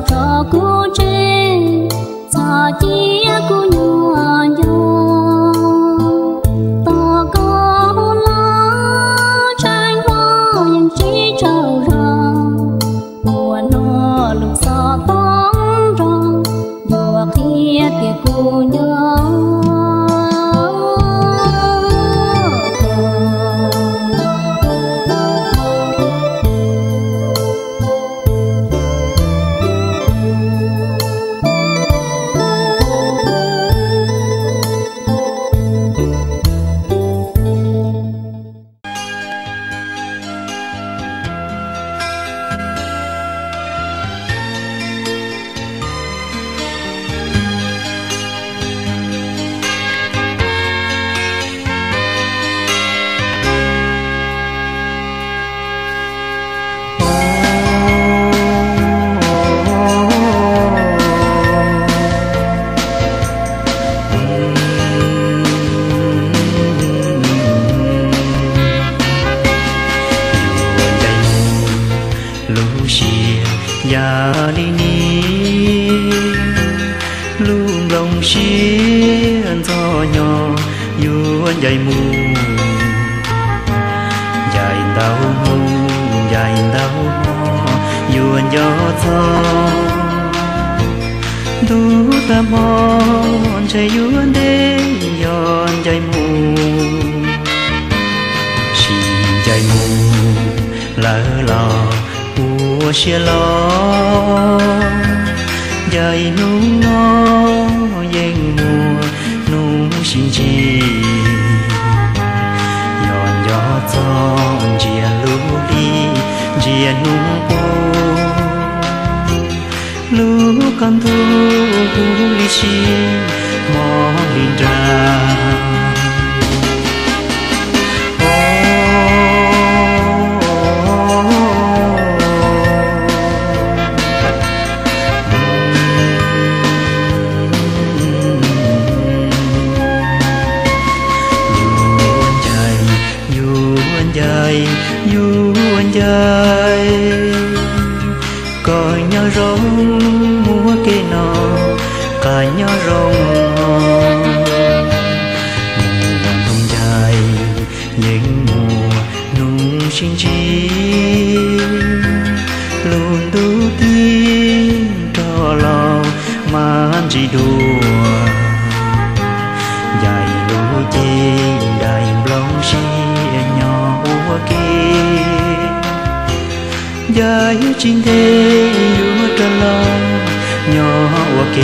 cho cô trên xa chia cô nhỏ nhỏ ta có lá trái hoa những chỉ trao ra mùa nó lục xa tóm rong vừa khi tiệc cô nhỏ dày mù dày đau mù dày đau mò yuan gió gió đủ ta mòn chạy yuan đê giòn dày mù chỉ dày mù lỡ lò của xe lo dày nung nó dành mùa nung xin chi giòn chia lũ đi chia nung bô lũ con thu li xin mò linh ra dài coi nhau rong mua cây nọ cài nhau rong mùa nung dài những mùa nung xin chi luôn đủ tin trò lò mà chỉ đùa dài lũ chê đại blong xi nhỏ ua kia dài trên thế yêu trở lòng nhỏ ok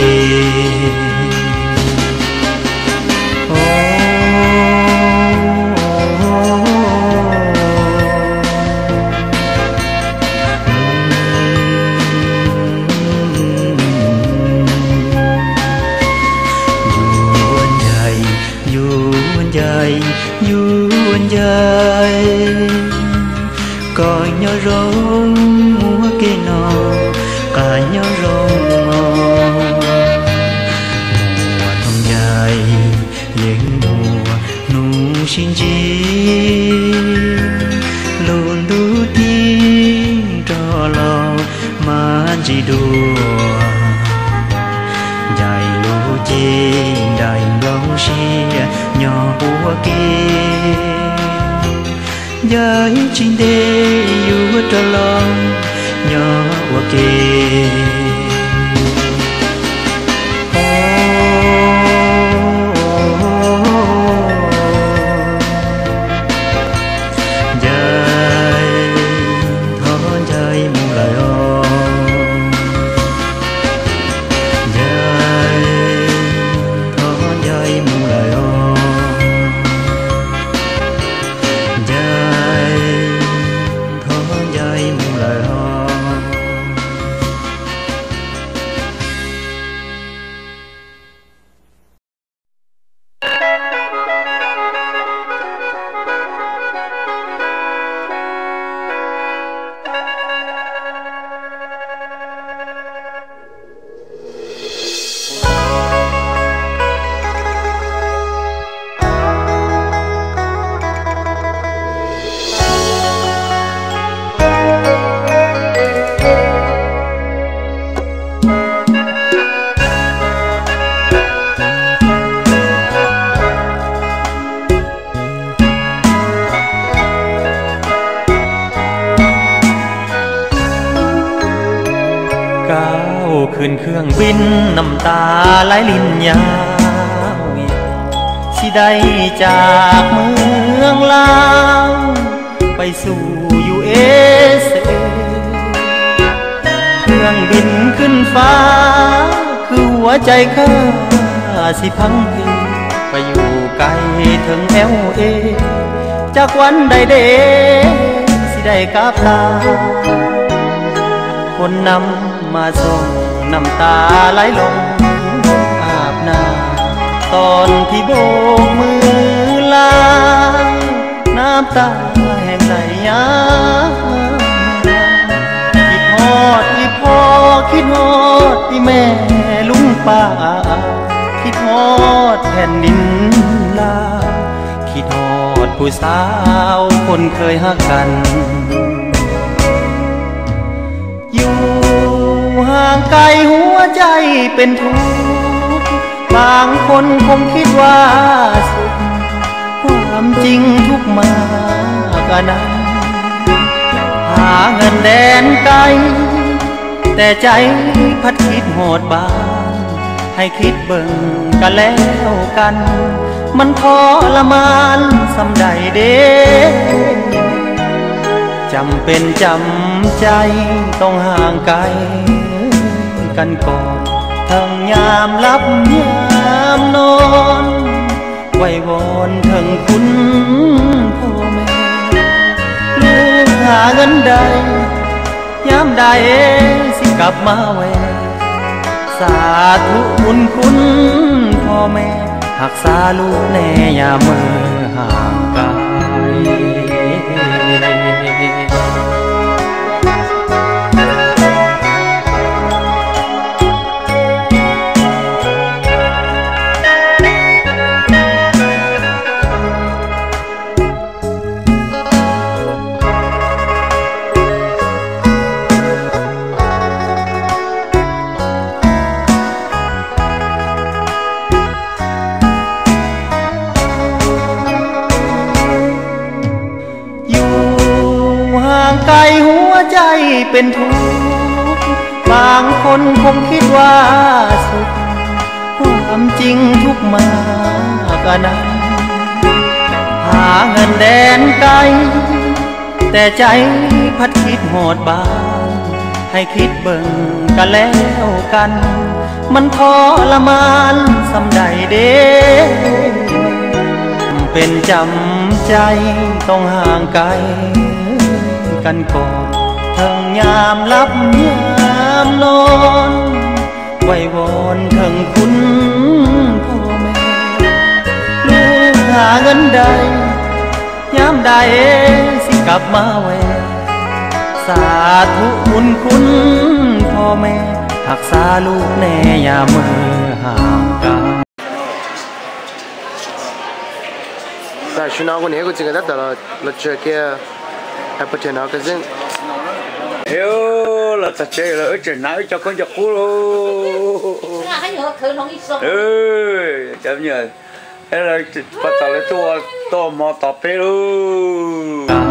yuan dài coi nhau rong mua cây nọ cả nhau rong mùa thông dài những mùa nung xin chi luôn đủ tin trò lò mà chỉ đùa dài lũ chê đại lòng xia nhỏ bùa kia dài trên đê yêu trở lòng nhỏ bùa kia ก้าวขึ้นเครื่องบินน้ำตาไหลลินยาวสิได้จากเมืองลาวไปสู่ USA เครื่องบินขึ้นฟ้าคือหัวใจข้าสิพังเพไปอยู่ไกลถึง LA จากวันใดเดสิได้กลับลาคนนำมาส่งน้ำตาไหลลงอาบน้ำตอนที่โบกมือลาน้ำตาแห้งไหลยาคิดฮอดอีพ่อคิดฮอดอีแม่ลุงป้าคิดฮอดแผ่นดินลาคิดฮอดผู้สาวคนเคยฮักกันอยู่ห่างไกลหัวใจเป็นทุกข์บางคนคงคิดว่าสุขความจริงทุกมากนั้นหาเงินแดนไกลแต่ใจพัดคิดโหดบางให้คิดเบิ่งกันแล้วกันมันทรมานสำใดเด้จำเป็นจำใจต้องห่างไกลกันก่อนทั้งยามลับยามนอนไว้วอนถึงคุณพ่อแม่ลูกหาเงินได้ยามใดสิกลับมาแวะสาธุบุญคุณพ่อแม่หักษาลูกแน่ยามมือห่างไกลไกลหัวใจเป็นทุกข์บางคนคงคิดว่าสุขความจริงทุกมากนั้นหาเงินแดนไกลแต่ใจพัดคิดโหดบางให้คิดเบิ่งกันแล้วกันมันทรมานสำใดเด้เป็นจำใจต้องห่างไกลกันก่อนทั้งยามลับยามนอนไว้วอนถึงคุณพ่อแม่ลูกหาเงินได้ยามใดสิกลับมาแวะสาธุบุญคุณพ่อแม่หักษาลูกแน่ยามมือห่างกัน在寻找过那个这个到了这个还不见那个人。 哟，那这了，而且哪有叫跟着哭喽？ 那还有可能一说。 怎么样？哎，来把到了多毛大背喽。